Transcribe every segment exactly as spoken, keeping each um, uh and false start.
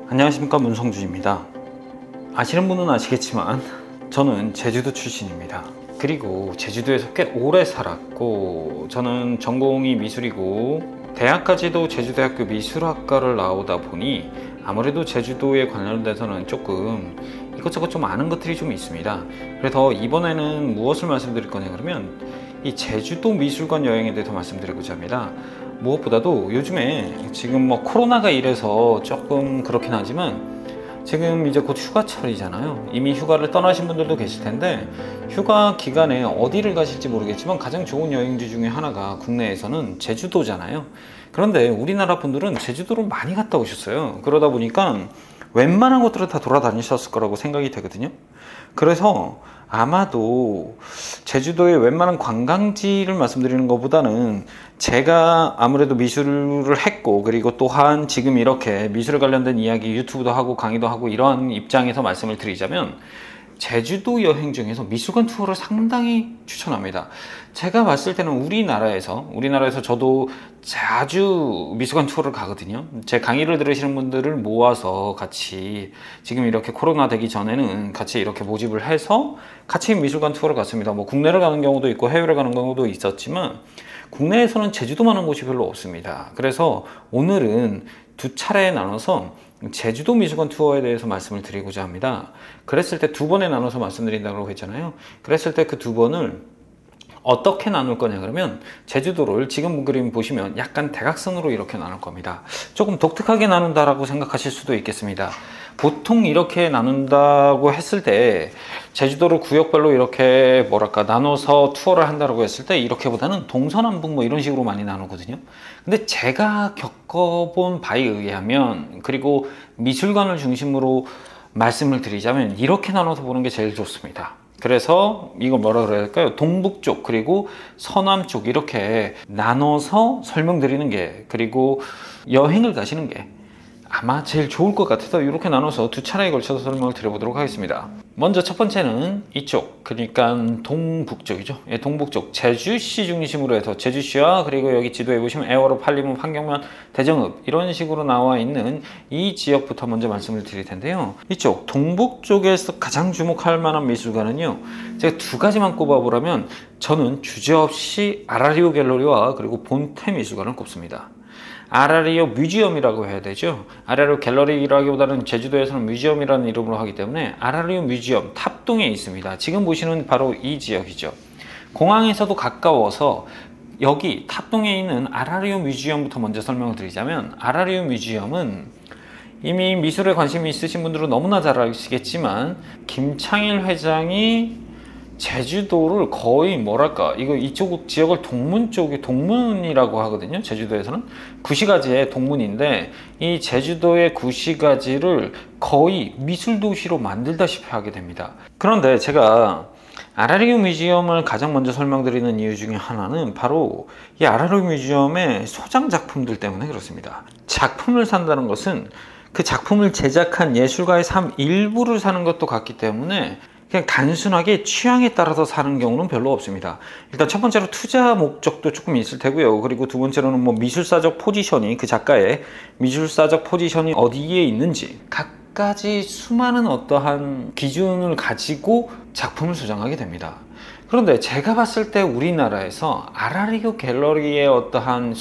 안녕하십니까, 문성준입니다. 아시는 분은 아시겠지만 저는 제주도 출신입니다. 그리고 제주도에서 꽤 오래 살았고, 저는 전공이 미술이고 대학까지도 제주대학교 미술학과를 나오다 보니 아무래도 제주도에 관련돼서는 조금 이것저것 좀 아는 것들이 좀 있습니다. 그래서 이번에는 무엇을 말씀드릴 거냐 그러면 이 제주도 미술관 여행에 대해서 말씀드리고자 합니다. 무엇보다도 요즘에 지금 뭐 코로나가 이래서 조금 그렇긴 하지만 지금 이제 곧 휴가철이잖아요. 이미 휴가를 떠나신 분들도 계실 텐데, 휴가 기간에 어디를 가실지 모르겠지만 가장 좋은 여행지 중에 하나가 국내에서는 제주도잖아요. 그런데 우리나라 분들은 제주도를 많이 갔다 오셨어요. 그러다 보니까 웬만한 곳들을 다 돌아다니셨을 거라고 생각이 되거든요. 그래서 아마도 제주도의 웬만한 관광지를 말씀드리는 것보다는 제가 아무래도 미술을 했고, 그리고 또한 지금 이렇게 미술에 관련된 이야기 유튜브도 하고 강의도 하고 이러한 입장에서 말씀을 드리자면, 제주도 여행 중에서 미술관 투어를 상당히 추천합니다. 제가 봤을 때는 우리나라에서 우리나라에서 저도 자주 미술관 투어를 가거든요. 제 강의를 들으시는 분들을 모아서 같이, 지금 이렇게 코로나 되기 전에는 같이 이렇게 모집을 해서 같이 미술관 투어를 갔습니다. 뭐 국내를 가는 경우도 있고 해외를 가는 경우도 있었지만 국내에서는 제주도만한 곳이 별로 없습니다. 그래서 오늘은 두 차례에 나눠서 제주도 미술관 투어에 대해서 말씀을 드리고자 합니다. 그랬을 때 두 번에 나눠서 말씀드린다고 했잖아요. 그랬을 때 그 두 번을 어떻게 나눌 거냐 그러면, 제주도를 지금 그림 보시면 약간 대각선으로 이렇게 나눌 겁니다. 조금 독특하게 나눈다라고 생각하실 수도 있겠습니다. 보통 이렇게 나눈다고 했을 때 제주도를 구역별로 이렇게 뭐랄까 나눠서 투어를 한다고 했을 때 이렇게보다는 동서남북 뭐 이런 식으로 많이 나누거든요. 근데 제가 겪어본 바에 의하면, 그리고 미술관을 중심으로 말씀을 드리자면 이렇게 나눠서 보는 게 제일 좋습니다. 그래서 이걸 뭐라 그래야 할까요? 동북쪽 그리고 서남쪽 이렇게 나눠서 설명드리는 게, 그리고 여행을 가시는 게 아마 제일 좋을 것 같아서 이렇게 나눠서 두 차례에 걸쳐서 설명을 드려보도록 하겠습니다. 먼저 첫 번째는 이쪽, 그러니까 동북쪽이죠. 예, 동북쪽 제주시 중심으로 해서 제주시와, 그리고 여기 지도에 보시면 애월읍, 한림읍, 환경면, 대정읍 이런 식으로 나와 있는 이 지역부터 먼저 말씀을 드릴 텐데요. 이쪽 동북쪽에서 가장 주목할 만한 미술관은요, 제가 두 가지만 꼽아보라면 저는 주저없이 아라리오 갤러리와 그리고 본태 미술관을 꼽습니다. 아라리오 뮤지엄이라고 해야 되죠. 아라리오 갤러리라기보다는 제주도에서는 뮤지엄이라는 이름으로 하기 때문에 아라리오 뮤지엄 탑동에 있습니다. 지금 보시는 바로 이 지역이죠. 공항에서도 가까워서 여기 탑동에 있는 아라리오 뮤지엄부터 먼저 설명을 드리자면, 아라리오 뮤지엄은 이미 미술에 관심이 있으신 분들은 너무나 잘 아시겠지만 김창일 회장이 제주도를 거의 뭐랄까, 이거 이쪽 지역을 동문 쪽이 동문이라고 하거든요. 제주도에서는 구시가지의 동문인데, 이 제주도의 구시가지를 거의 미술 도시로 만들다시피 하게 됩니다. 그런데 제가 아라리오 뮤지엄을 가장 먼저 설명드리는 이유 중에 하나는 바로 이 아라리오 뮤지엄의 소장 작품들 때문에 그렇습니다. 작품을 산다는 것은 그 작품을 제작한 예술가의 삶 일부를 사는 것도 같기 때문에 그냥 단순하게 취향에 따라서 사는 경우는 별로 없습니다. 일단 첫 번째로 투자 목적도 조금 있을 테고요. 그리고 두 번째로는 뭐 미술사적 포지션이, 그 작가의 미술사적 포지션이 어디에 있는지 갖가지 수많은 어떠한 기준을 가지고 작품을 소장하게 됩니다. 그런데 제가 봤을 때 우리나라에서 아라리오 갤러리의 어떠한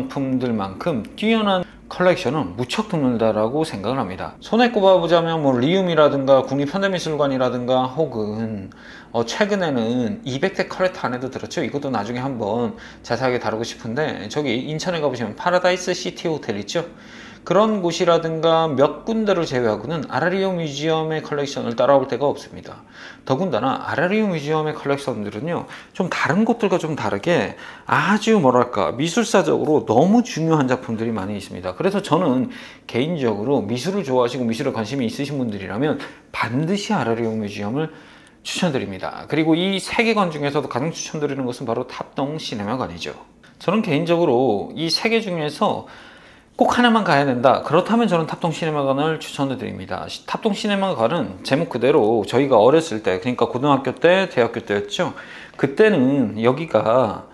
소장품들만큼 뛰어난 컬렉션은 무척 드물다라고 생각을 합니다. 손에 꼽아보자면 뭐 리움이라든가 국립현대미술관이라든가 혹은 어 최근에는 이백 대 컬렉터 안에도 들었죠. 이것도 나중에 한번 자세하게 다루고 싶은데, 저기 인천에 가보시면 파라다이스 시티 호텔 있죠. 그런 곳이라든가 몇 군데를 제외하고는 아라리오 뮤지엄의 컬렉션을 따라올 데가 없습니다. 더군다나 아라리오 뮤지엄의 컬렉션들은요, 좀 다른 곳들과 좀 다르게 아주 뭐랄까 미술사적으로 너무 중요한 작품들이 많이 있습니다. 그래서 저는 개인적으로 미술을 좋아하시고 미술에 관심이 있으신 분들이라면 반드시 아라리오 뮤지엄을 추천드립니다. 그리고 이 세계관 중에서도 가장 추천드리는 것은 바로 탑동 시네마관이죠. 저는 개인적으로 이 세 개 중에서 꼭 하나만 가야 된다, 그렇다면 저는 탑동 시네마관을 추천해 드립니다. 탑동 시네마관은 제목 그대로 저희가 어렸을 때, 그러니까 고등학교 때, 대학교 때였죠. 그때는 여기가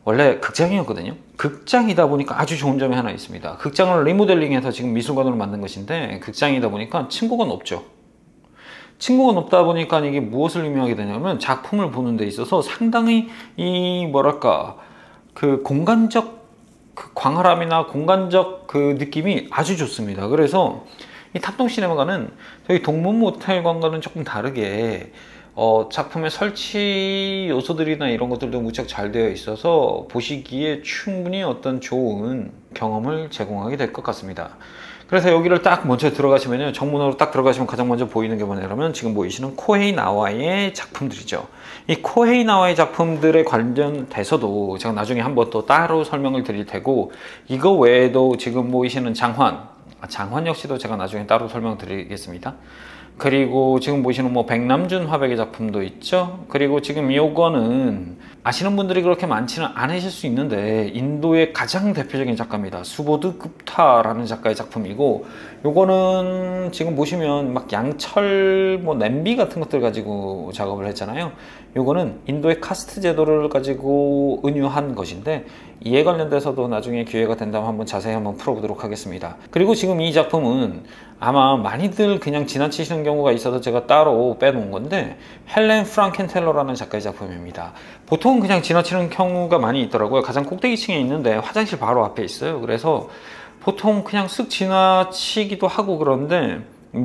원래 극장이었거든요. 극장이다 보니까 아주 좋은 점이 하나 있습니다. 극장을 리모델링해서 지금 미술관으로 만든 것인데, 극장이다 보니까 층고가 높죠. 층고가 높다 보니까 이게 무엇을 의미하게 되냐면, 작품을 보는 데 있어서 상당히 이 뭐랄까 그 공간적 그 광활함이나 공간적 그 느낌이 아주 좋습니다. 그래서 이 탑동 시네마관은 저희 동문 모텔관과는 조금 다르게 어, 작품의 설치 요소들이나 이런 것들도 무척 잘 되어 있어서 보시기에 충분히 어떤 좋은 경험을 제공하게 될 것 같습니다. 그래서 여기를 딱 먼저 들어가시면요, 정문으로 딱 들어가시면 가장 먼저 보이는 게 뭐냐면 지금 보이시는 코헤이 나와의 작품들이죠. 이 코헤이 나와의 작품들에 관련돼서도 제가 나중에 한번 또 따로 설명을 드릴 테고, 이거 외에도 지금 보이시는 장환, 장환 역시도 제가 나중에 따로 설명드리겠습니다. 그리고 지금 보시는 뭐 백남준 화백의 작품도 있죠. 그리고 지금 요거는 아시는 분들이 그렇게 많지는 않으실 수 있는데 인도의 가장 대표적인 작가입니다. 수보드 급타라는 작가의 작품이고, 요거는 지금 보시면 막 양철 뭐 냄비 같은 것들 가지고 작업을 했잖아요. 요거는 인도의 카스트 제도를 가지고 은유한 것인데, 이에 관련돼서도 나중에 기회가 된다면 한번 자세히 한번 풀어보도록 하겠습니다. 그리고 지금 이 작품은 아마 많이들 그냥 지나치시는 경우가 있어서 제가 따로 빼놓은 건데, 헬렌 프랑켄텔러라는 작가의 작품입니다. 보통 그냥 지나치는 경우가 많이 있더라고요. 가장 꼭대기층에 있는데 화장실 바로 앞에 있어요. 그래서 보통 그냥 쓱 지나치기도 하고 그런데,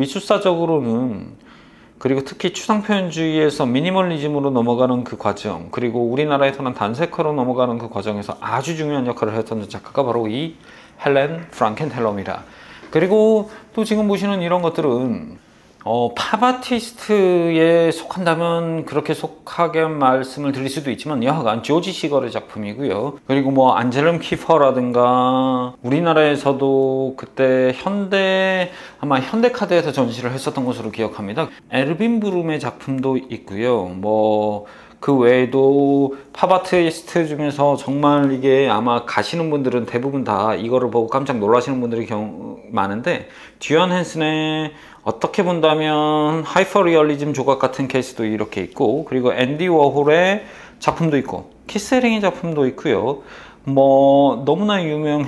미술사적으로는, 그리고 특히 추상표현주의에서 미니멀리즘으로 넘어가는 그 과정, 그리고 우리나라에서는 단색화로 넘어가는 그 과정에서 아주 중요한 역할을 했던 작가가 바로 이 헬렌 프랑켄텔러입니다. 그리고 또 지금 보시는 이런 것들은 어, 팝아티스트에 속한다면 그렇게 속하게 말씀을 드릴 수도 있지만, 여하간 조지 시걸의 작품이고요. 그리고 뭐 안젤름 키퍼라든가, 우리나라에서도 그때 현대 아마 현대카드에서 전시를 했었던 것으로 기억합니다. 에르빈 브룸의 작품도 있고요. 뭐 그 외에도 팝아티스트 중에서 정말 이게 아마 가시는 분들은 대부분 다 이거를 보고 깜짝 놀라시는 분들이 경우 많은데, 듀안 헨슨의 어떻게 본다면 하이퍼리얼리즘 조각 같은 케이스도 이렇게 있고, 그리고 앤디 워홀의 작품도 있고, 키스헤링의 작품도 있고요. 뭐 너무나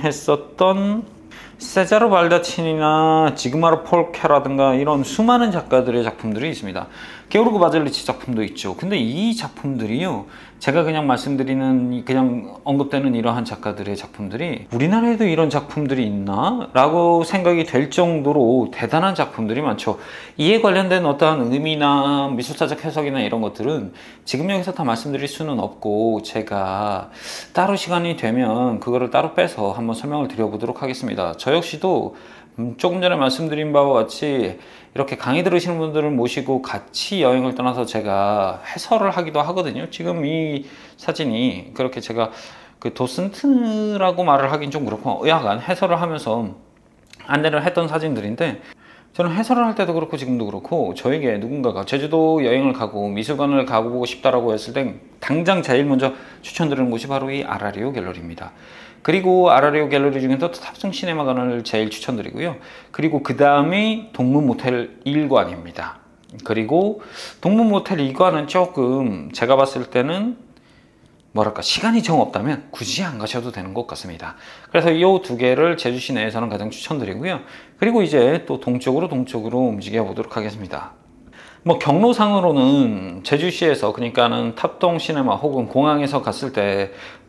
유명했었던 세자로 발다친이나 지그마르 폴케라든가 이런 수많은 작가들의 작품들이 있습니다. 게오르그 바젤리치 작품도 있죠. 근데 이 작품들이요, 제가 그냥 말씀드리는, 그냥 언급되는 이러한 작가들의 작품들이 우리나라에도 이런 작품들이 있나? 라고 생각이 될 정도로 대단한 작품들이 많죠. 이에 관련된 어떠한 의미나 미술사적 해석이나 이런 것들은 지금 여기서 다 말씀드릴 수는 없고, 제가 따로 시간이 되면 그거를 따로 빼서 한번 설명을 드려보도록 하겠습니다. 저 역시도 조금 전에 말씀드린 바와 같이 이렇게 강의 들으시는 분들을 모시고 같이 여행을 떠나서 제가 해설을 하기도 하거든요. 지금 이 사진이 그렇게 제가 그 도슨트라고 말을 하긴 좀 그렇고, 여하간 해설을 하면서 안내를 했던 사진들인데, 저는 해설을 할 때도 그렇고 지금도 그렇고, 저에게 누군가가 제주도 여행을 가고 미술관을 가보고 싶다라고 했을 때 당장 제일 먼저 추천드리는 곳이 바로 이 아라리오 갤러리입니다. 그리고 아라리오 갤러리 중에서 탑승 시네마관을 제일 추천드리고요. 그리고 그 다음이 동문 모텔 일 관입니다. 그리고 동문 모텔 이 관은 조금 제가 봤을 때는 뭐랄까 시간이 정 없다면 굳이 안 가셔도 되는 것 같습니다. 그래서 이 두 개를 제주시 내에서는 가장 추천드리고요. 그리고 이제 또 동쪽으로 동쪽으로 움직여 보도록 하겠습니다. 뭐 경로상으로는 제주시에서, 그러니까는 탑동 시네마 혹은 공항에서 갔을 때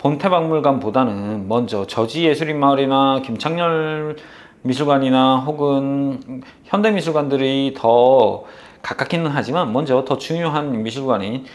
본태박물관보다는 먼저 저지예술인마을이나 김창렬 미술관이나 혹은 현대미술관들이 더 가깝기는 하지만, 먼저 더 중요한 미술관인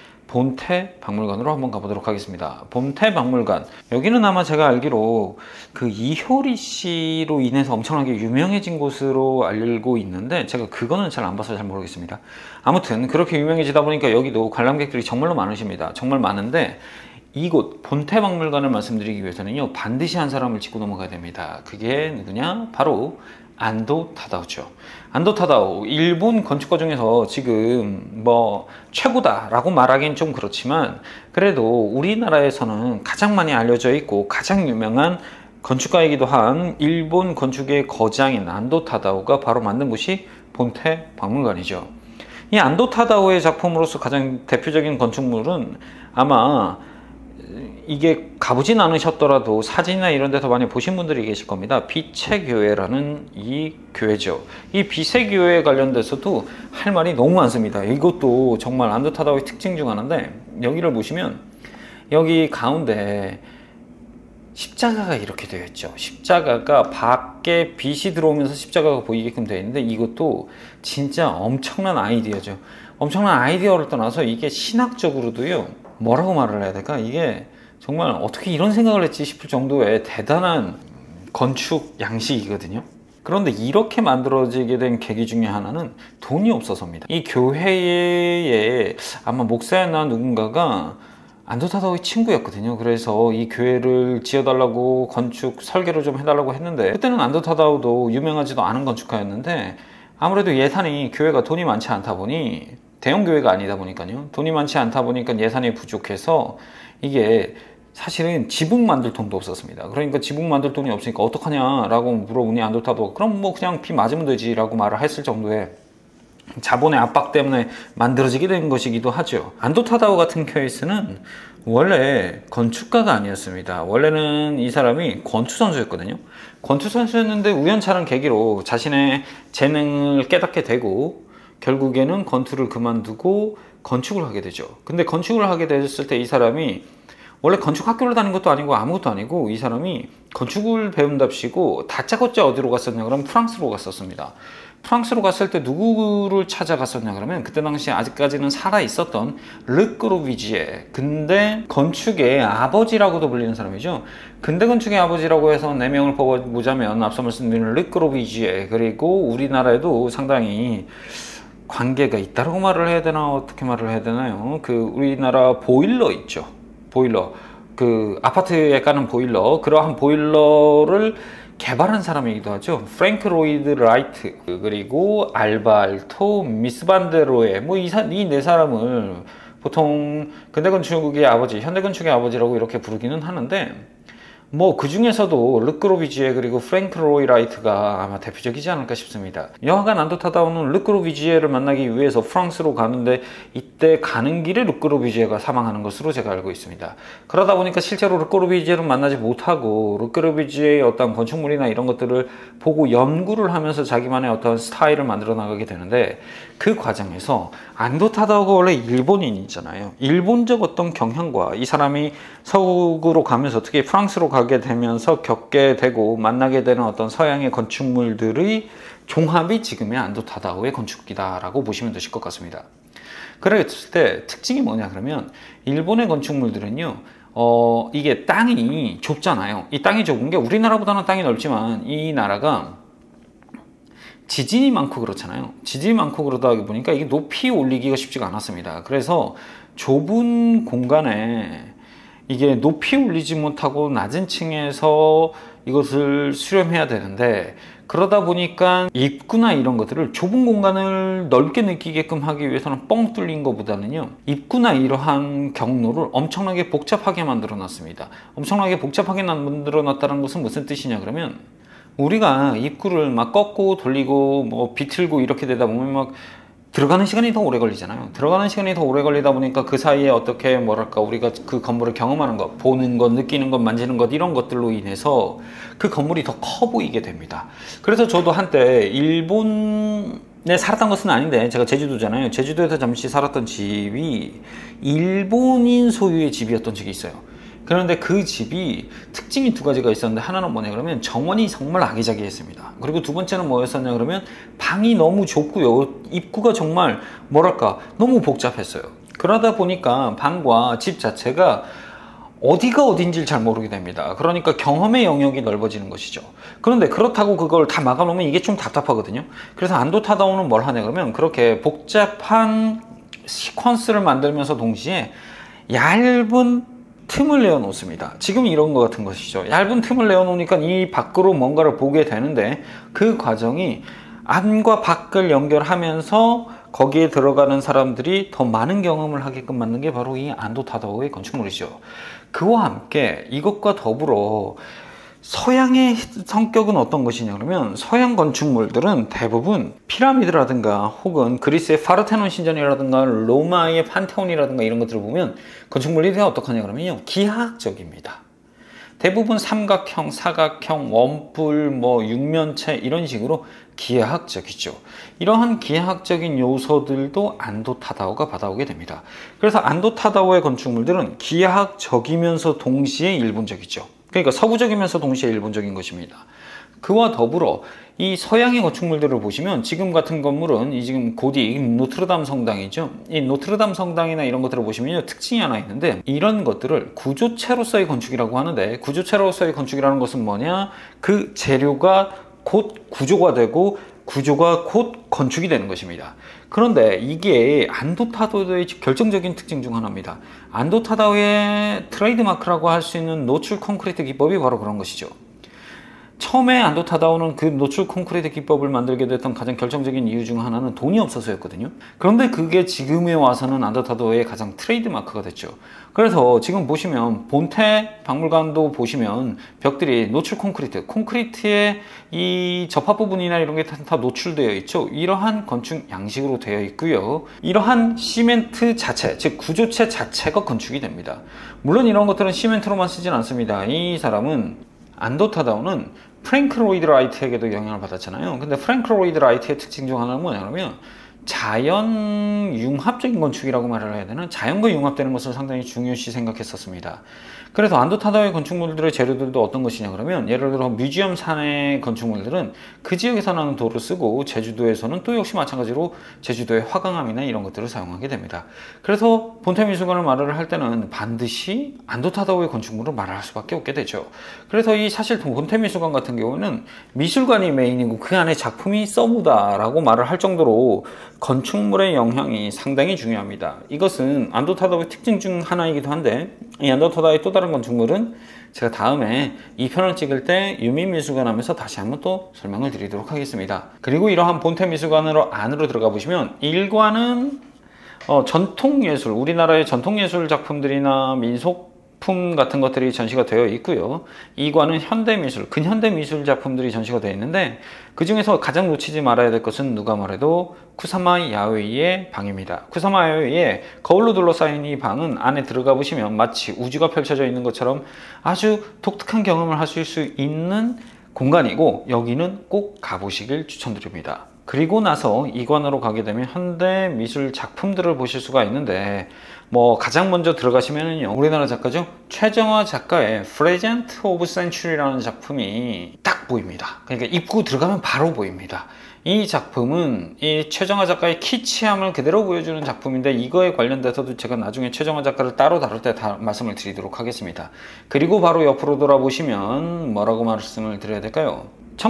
본태박물관으로 한번 가보도록 하겠습니다. 본태박물관, 여기는 아마 제가 알기로 그 이효리 씨로 인해서 엄청나게 유명해진 곳으로 알고 있는데, 제가 그거는 잘 안 봐서 잘 모르겠습니다. 아무튼 그렇게 유명해지다 보니까 여기도 관람객들이 정말로 많으십니다. 정말 많은데, 이곳 본태박물관을 말씀드리기 위해서는요, 반드시 한 사람을 짚고 넘어가야 됩니다. 그게 누구냐? 바로 안도 타다오죠. 안도 타다오, 일본 건축가 중에서 지금 뭐 최고다 라고 말하기는 좀 그렇지만, 그래도 우리나라에서는 가장 많이 알려져 있고 가장 유명한 건축가이기도 한 일본 건축의 거장인 안도 타다오가 바로 만든 곳이 본태 박물관이죠. 이 안도 타다오의 작품으로서 가장 대표적인 건축물은 아마 이게 가보진 않으셨더라도 사진이나 이런 데서 많이 보신 분들이 계실 겁니다. 빛의 교회라는 이 교회죠. 이 빛의 교회에 관련돼서도 할 말이 너무 많습니다. 이것도 정말 안도타다오의 특징 중 하나인데, 여기를 보시면 여기 가운데 십자가가 이렇게 되어 있죠. 십자가가 밖에 빛이 들어오면서 십자가가 보이게끔 되어 있는데, 이것도 진짜 엄청난 아이디어죠. 엄청난 아이디어를 떠나서 이게 신학적으로도요, 뭐라고 말을 해야 될까? 이게 정말 어떻게 이런 생각을 했지 싶을 정도의 대단한 건축 양식이거든요. 그런데 이렇게 만들어지게 된 계기 중에 하나는 돈이 없어서입니다. 이 교회에 아마 목사나 누군가가 안도타다오의 친구였거든요. 그래서 이 교회를 지어달라고 건축 설계를 좀 해달라고 했는데, 그때는 안도타다오도 유명하지도 않은 건축가였는데 아무래도 예산이, 교회가 돈이 많지 않다 보니, 대형 교회가 아니다 보니까요, 돈이 많지 않다 보니까 예산이 부족해서 이게 사실은 지붕 만들 돈도 없었습니다. 그러니까 지붕 만들 돈이 없으니까 어떡하냐 라고 물어보니 안도타다오, 그럼 뭐 그냥 비 맞으면 되지 라고 말을 했을 정도의 자본의 압박 때문에 만들어지게 된 것이기도 하죠. 안도타다오 같은 케이스는 원래 건축가가 아니었습니다. 원래는 이 사람이 권투 선수였거든요. 권투 선수였는데 우연찮은 계기로 자신의 재능을 깨닫게 되고 결국에는 권투를 그만두고 건축을 하게 되죠. 근데 건축을 하게 됐을 때 이 사람이 원래 건축 학교를 다닌 것도 아니고 아무것도 아니고, 이 사람이 건축을 배운답시고 다짜고짜 어디로 갔었냐 그러면 프랑스로 갔었습니다. 프랑스로 갔을 때 누구를 찾아갔었냐 그러면, 그때 당시 아직까지는 살아 있었던 르 꼬르비지에, 근대 건축의 아버지라고도 불리는 사람이죠. 근대 건축의 아버지라고 해서 네 명을 뽑아보자면 앞서 말씀드린 르 꼬르비지에, 그리고 우리나라에도 상당히 관계가 있다라고 말을 해야 되나 어떻게 말을 해야 되나요? 그 우리나라 보일러 있죠. 보일러, 그 아파트에 까는 보일러, 그러한 보일러를 개발한 사람이기도 하죠. 프랭크 로이드 라이트, 그리고 알바 알토, 미스 반데로에, 뭐 이 네 사람을 보통 근대 건축의 아버지, 현대 건축의 아버지라고 이렇게 부르기는 하는데, 뭐 그 중에서도 르 꼬르비지에 그리고 프랭크 로이 라이트가 아마 대표적이지 않을까 싶습니다. 여하간 안도타다오는 르 꼬르비지에를 만나기 위해서 프랑스로 가는데, 이때 가는 길에 르 꼬르비지에가 사망하는 것으로 제가 알고 있습니다. 그러다 보니까 실제로 르 꼬르비지에를 만나지 못하고 르 꼬르비지에의 어떤 건축물이나 이런 것들을 보고 연구를 하면서 자기만의 어떤 스타일을 만들어 나가게 되는데, 그 과정에서 안도타다오가 원래 일본인이잖아요. 일본적 어떤 경향과 이 사람이 서구로 가면서, 특히 프랑스로 가게 되면서 겪게 되고 만나게 되는 어떤 서양의 건축물들의 종합이 지금의 안도타다오의 건축이다라고 보시면 되실 것 같습니다. 그랬을 때 특징이 뭐냐 그러면, 일본의 건축물들은요, 어, 이게 땅이 좁잖아요. 이 땅이 좁은 게 우리나라보다는 땅이 넓지만, 이 나라가 지진이 많고 그렇잖아요. 지진이 많고 그러다 보니까 이게 높이 올리기가 쉽지가 않았습니다. 그래서 좁은 공간에 이게 높이 올리지 못하고 낮은 층에서 이것을 수렴해야 되는데, 그러다 보니까 입구나 이런 것들을 좁은 공간을 넓게 느끼게끔 하기 위해서는 뻥 뚫린 것보다는요, 입구나 이러한 경로를 엄청나게 복잡하게 만들어 놨습니다. 엄청나게 복잡하게 만들어 놨다는 것은 무슨 뜻이냐 그러면, 우리가 입구를 막 꺾고 돌리고 뭐 비틀고 이렇게 되다 보면 막 들어가는 시간이 더 오래 걸리잖아요. 들어가는 시간이 더 오래 걸리다 보니까 그 사이에 어떻게 뭐랄까 우리가 그 건물을 경험하는 것, 보는 것, 느끼는 것, 만지는 것, 이런 것들로 인해서 그 건물이 더 커 보이게 됩니다. 그래서 저도 한때 일본에 살았던 것은 아닌데, 제가 제주도잖아요. 제주도에서 잠시 살았던 집이 일본인 소유의 집이었던 적이 있어요. 그런데 그 집이 특징이 두 가지가 있었는데, 하나는 뭐냐 그러면 정원이 정말 아기자기했습니다. 그리고 두 번째는 뭐였었냐 그러면 방이 너무 좁고요, 입구가 정말 뭐랄까 너무 복잡했어요. 그러다 보니까 방과 집 자체가 어디가 어딘지를 잘 모르게 됩니다. 그러니까 경험의 영역이 넓어지는 것이죠. 그런데 그렇다고 그걸 다 막아놓으면 이게 좀 답답하거든요. 그래서 안도타다오는 뭘 하냐 그러면, 그렇게 복잡한 시퀀스를 만들면서 동시에 얇은 틈을 내어 놓습니다. 지금 이런 것 같은 것이죠. 얇은 틈을 내어 놓으니까 이 밖으로 뭔가를 보게 되는데, 그 과정이 안과 밖을 연결하면서 거기에 들어가는 사람들이 더 많은 경험을 하게끔 만든 게 바로 이 안도타다오의 건축물이죠. 그와 함께 이것과 더불어 서양의 성격은 어떤 것이냐 그러면 서양 건축물들은 대부분 피라미드라든가 혹은 그리스의 파르테논 신전이라든가 로마의 판테온이라든가 이런 것들을 보면 건축물이 어떻게 그러면요, 기하학적입니다. 대부분 삼각형, 사각형, 원뿔, 뭐 육면체 이런 식으로 기하학적이죠. 이러한 기하학적인 요소들도 안도 타다오가 받아오게 됩니다. 그래서 안도 타다오의 건축물들은 기하학적이면서 동시에 일본적이죠. 그러니까 서구적이면서 동시에 일본적인 것입니다. 그와 더불어 이 서양의 건축물들을 보시면 지금 같은 건물은 이 지금 고딕 노트르담 성당이죠. 이 노트르담 성당이나 이런 것들을 보시면 특징이 하나 있는데, 이런 것들을 구조체로서의 건축이라고 하는데, 구조체로서의 건축이라는 것은 뭐냐, 그 재료가 곧 구조가 되고 구조가 곧 건축이 되는 것입니다. 그런데 이게 안도 타다오의 결정적인 특징 중 하나입니다. 안도 타다오의 트레이드마크라고 할 수 있는 노출 콘크리트 기법이 바로 그런 것이죠. 처음에 안도 타다오는 그 노출 콘크리트 기법을 만들게 됐던 가장 결정적인 이유 중 하나는 돈이 없어서였거든요. 그런데 그게 지금에 와서는 안도 타다오의 가장 트레이드마크가 됐죠. 그래서 지금 보시면 본태 박물관도 보시면 벽들이 노출 콘크리트, 콘크리트의 이 접합 부분이나 이런 게 다 노출되어 있죠. 이러한 건축 양식으로 되어 있고요. 이러한 시멘트 자체, 즉 구조체 자체가 건축이 됩니다. 물론 이런 것들은 시멘트로만 쓰진 않습니다. 이 사람은 안도 타다오는 프랭크 로이드 라이트에게도 영향을 받았잖아요. 근데 프랭크 로이드 라이트의 특징 중 하나는 뭐냐면 자연 융합적인 건축이라고 말을 해야 되나? 자연과 융합되는 것을 상당히 중요시 생각했었습니다. 그래서 안도 타다오의 건축물들의 재료들도 어떤 것이냐 그러면, 예를 들어 뮤지엄 산의 건축물들은 그 지역에서 나는 돌을 쓰고, 제주도에서는 또 역시 마찬가지로 제주도의 화강암이나 이런 것들을 사용하게 됩니다. 그래서 본태미술관을 말을 할 때는 반드시 안도 타다오의 건축물을 말을 할 수밖에 없게 되죠. 그래서 이 사실 본태미술관 같은 경우는 미술관이 메인이고 그 안에 작품이 서브다라고 말을 할 정도로 건축물의 영향이 상당히 중요합니다. 이것은 안도 타다오의 특징 중 하나이기도 한데, 이 안도 타다오의 또 다른 건축물은 제가 다음에 이 편을 찍을 때 유민미술관 하면서 다시 한번 또 설명을 드리도록 하겠습니다. 그리고 이러한 본태미술관으로 안으로 들어가 보시면 일 관은 어, 전통예술, 우리나라의 전통예술 작품들이나 민속 품 같은 것들이 전시가 되어 있고요. 이 관은 현대미술, 근현대미술 작품들이 전시가 되어 있는데, 그 중에서 가장 놓치지 말아야 될 것은 누가 뭐래도 쿠사마 야오이의 방입니다. 쿠사마 야오이의 거울로 둘러싸인 이 방은 안에 들어가 보시면 마치 우주가 펼쳐져 있는 것처럼 아주 독특한 경험을 하실 수 있는 공간이고, 여기는 꼭 가보시길 추천드립니다. 그리고 나서 이 관으로 가게 되면 현대 미술 작품들을 보실 수가 있는데, 뭐 가장 먼저 들어가시면은요, 우리나라 작가죠, 최정화 작가의 Present of Century라는 작품이 딱 보입니다. 그러니까 입구 들어가면 바로 보입니다. 이 작품은 이 최정화 작가의 키치함을 그대로 보여주는 작품인데, 이거에 관련돼서도 제가 나중에 최정화 작가를 따로 다룰 때 다 말씀을 드리도록 하겠습니다. 그리고 바로 옆으로 돌아보시면 뭐라고 말씀을 드려야 될까요?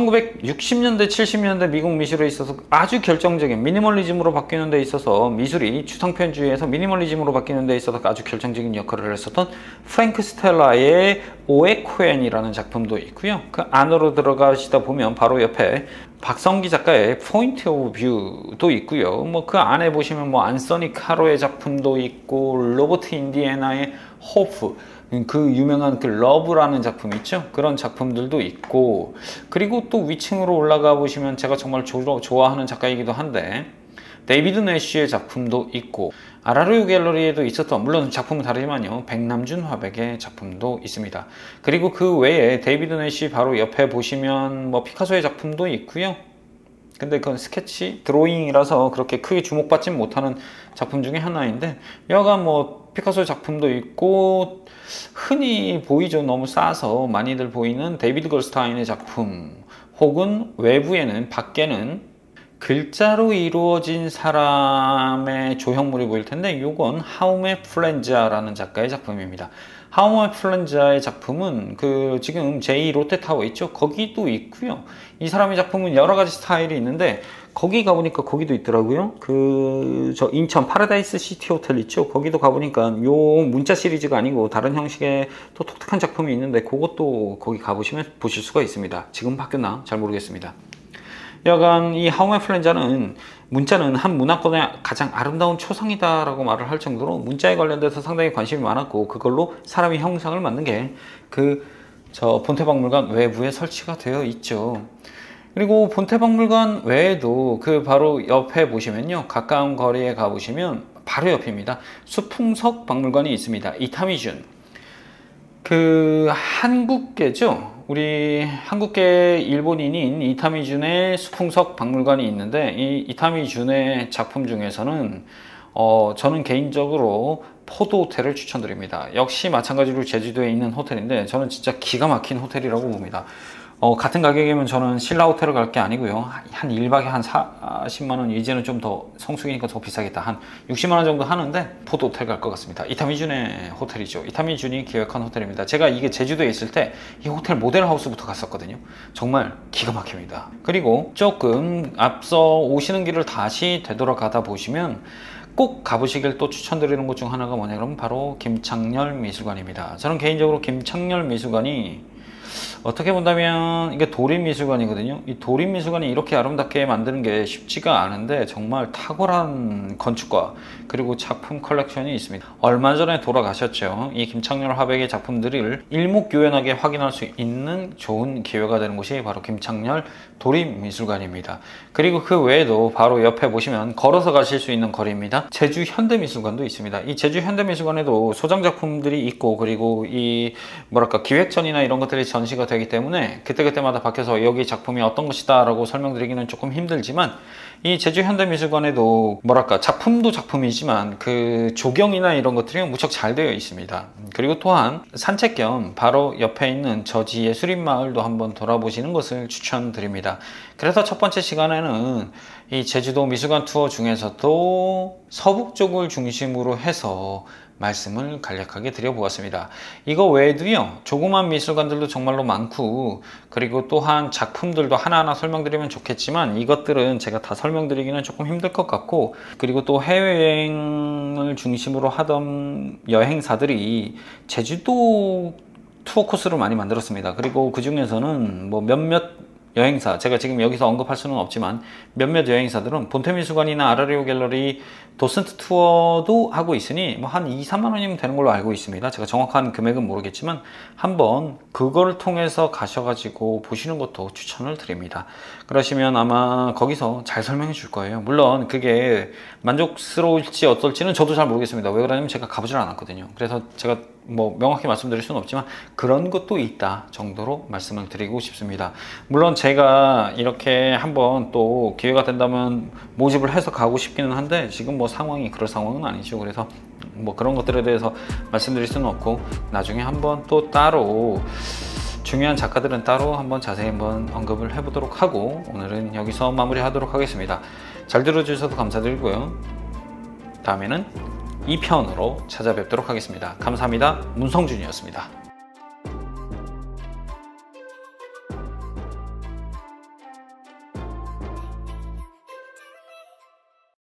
천구백육십 년대, 칠십 년대 미국 미술에 있어서 아주 결정적인 미니멀리즘으로 바뀌는 데 있어서, 미술이 추상표현주의에서 미니멀리즘으로 바뀌는 데 있어서 아주 결정적인 역할을 했었던 프랭크 스텔라의 오에코엔이라는 작품도 있고요. 그 안으로 들어가시다 보면 바로 옆에 박성기 작가의 포인트 오브 뷰도 있고요. 뭐 그 안에 보시면 뭐 안소니 카로의 작품도 있고, 로버트 인디애나의 호프, 그 유명한 그 러브라는 작품 있죠? 그런 작품들도 있고, 그리고 또 위층으로 올라가 보시면 제가 정말 조, 좋아하는 작가이기도 한데 데이비드 내쉬의 작품도 있고, 아라르유 갤러리에도 있었던, 물론 작품은 다르지만요, 백남준 화백의 작품도 있습니다. 그리고 그 외에 데이비드 내쉬 바로 옆에 보시면 뭐 피카소의 작품도 있고요. 근데 그건 스케치 드로잉이라서 그렇게 크게 주목받지 못하는 작품 중에 하나인데, 여간 뭐 피카소 작품도 있고, 흔히 보이죠, 너무 싸서 많이들 보이는 데이비드 걸스타인의 작품, 혹은 외부에는, 밖에는 글자로 이루어진 사람의 조형물이 보일 텐데, 이건 하우메 플렌자라는 작가의 작품입니다. 하우메 플렌자의 작품은 그 지금 제이 롯데타워 있죠? 거기도 있고요. 이 사람의 작품은 여러 가지 스타일이 있는데, 거기 가보니까 거기도 있더라고요. 그 저 인천 파라다이스 시티 호텔 있죠? 거기도 가보니까 요 문자 시리즈가 아니고 다른 형식의 또 독특한 작품이 있는데, 그것도 거기 가보시면 보실 수가 있습니다. 지금 바뀌었나? 잘 모르겠습니다. 여간 이 하우메 플렌자는, 문자는 한 문화권의 가장 아름다운 초상이다 라고 말을 할 정도로 문자에 관련돼서 상당히 관심이 많았고, 그걸로 사람의 형상을 만든 게 그 저 본태박물관 외부에 설치가 되어 있죠. 그리고 본태박물관 외에도 그 바로 옆에 보시면요, 가까운 거리에 가보시면 바로 옆입니다. 수풍석 박물관이 있습니다. 이타미준, 그 한국계죠. 우리 한국계 일본인인 이타미준의 수풍석 박물관이 있는데, 이 이타미준의 작품 중에서는 어, 저는 개인적으로 포도 호텔을 추천드립니다. 역시 마찬가지로 제주도에 있는 호텔인데 저는 진짜 기가 막힌 호텔이라고 봅니다. 어, 같은 가격이면 저는 신라 호텔을 갈 게 아니고요, 한 일 박에 한 사십만 원, 이제는 좀 더 성수기니까 더 비싸겠다, 한 육십만 원 정도 하는데 포도 호텔 갈 것 같습니다. 이타미준의 호텔이죠. 이타미준이 기획한 호텔입니다. 제가 이게 제주도에 있을 때 이 호텔 모델하우스부터 갔었거든요. 정말 기가 막힙니다. 그리고 조금 앞서 오시는 길을 다시 되돌아가다 보시면 꼭 가보시길 또 추천드리는 곳 중 하나가 뭐냐 그러면 바로 김창렬 미술관입니다. 저는 개인적으로 김창렬 미술관이 어떻게 본다면 이게 도립미술관이거든요. 이 도립미술관이 이렇게 아름답게 만드는 게 쉽지가 않은데 정말 탁월한 건축과 그리고 작품 컬렉션이 있습니다. 얼마 전에 돌아가셨죠. 이 김창렬 화백의 작품들을 일목요연하게 확인할 수 있는 좋은 기회가 되는 곳이 바로 김창렬 도립미술관입니다. 그리고 그 외에도 바로 옆에 보시면 걸어서 가실 수 있는 거리입니다. 제주 현대미술관도 있습니다. 이 제주 현대미술관에도 소장 작품들이 있고, 그리고 이 뭐랄까 기획전이나 이런 것들이 전시가 되기 때문에 그때그때마다 바뀌어서 여기 작품이 어떤 것이다 라고 설명드리기는 조금 힘들지만, 이 제주 현대미술관에도 뭐랄까 작품도 작품이지만 그 조경이나 이런 것들이 무척 잘 되어 있습니다. 그리고 또한 산책 겸 바로 옆에 있는 저지 예술인마을도 한번 돌아보시는 것을 추천드립니다. 그래서 첫 번째 시간에는 이 제주도 미술관 투어 중에서도 서북 쪽을 중심으로 해서 말씀을 간략하게 드려보았습니다. 이거 외에도요, 조그만 미술관들도 정말로 많고, 그리고 또한 작품들도 하나하나 설명드리면 좋겠지만 이것들은 제가 다 설명드리기는 조금 힘들 것 같고, 그리고 또 해외여행을 중심으로 하던 여행사들이 제주도 투어 코스를 많이 만들었습니다. 그리고 그 중에서는 뭐 몇몇 여행사, 제가 지금 여기서 언급할 수는 없지만 몇몇 여행사들은 본태미술관이나 아라리오 갤러리, 도슨트 투어도 하고 있으니 뭐 한 이, 삼만 원이면 되는 걸로 알고 있습니다. 제가 정확한 금액은 모르겠지만 한번 그걸 통해서 가셔가지고 보시는 것도 추천을 드립니다. 그러시면 아마 거기서 잘 설명해 줄 거예요. 물론 그게 만족스러울지 어떨지는 저도 잘 모르겠습니다. 왜 그러냐면 제가 가보질 않았거든요. 그래서 제가 뭐 명확히 말씀드릴 수는 없지만 그런 것도 있다 정도로 말씀을 드리고 싶습니다. 물론 제가 이렇게 한번 또 기회가 된다면 모집을 해서 가고 싶기는 한데 지금 뭐 상황이 그럴 상황은 아니죠. 그래서 뭐 그런 것들에 대해서 말씀드릴 수는 없고, 나중에 한번 또 따로 중요한 작가들은 따로 한번 자세히 한번 언급을 해보도록 하고, 오늘은 여기서 마무리하도록 하겠습니다. 잘 들어주셔서 감사드리고요. 다음에는 이 편으로 찾아뵙도록 하겠습니다. 감사합니다. 문성준이었습니다.